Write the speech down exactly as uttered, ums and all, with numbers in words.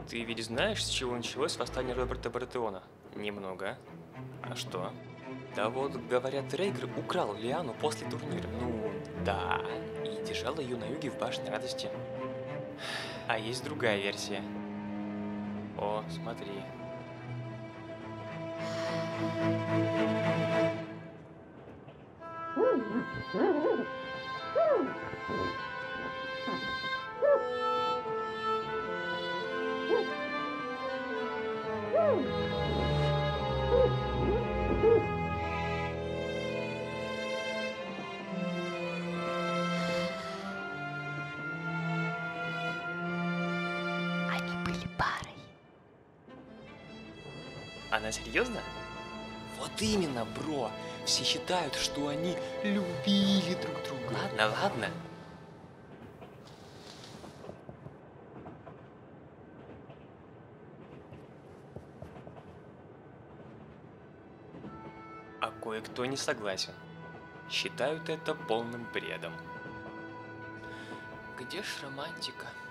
Ты ведь знаешь, с чего началось восстание Роберта Бартеона? Немного. А что? Да вот, говорят, Рейгер украл Лиану после турнира. Ну, да. И держал ее на юге в башне радости. А есть другая версия. О, смотри. Они были парой. Она серьезно? Вот именно, бро. Все считают, что они любили друг друга. Ладно, ладно. А кое-кто не согласен. Считают это полным бредом. Где ж романтика?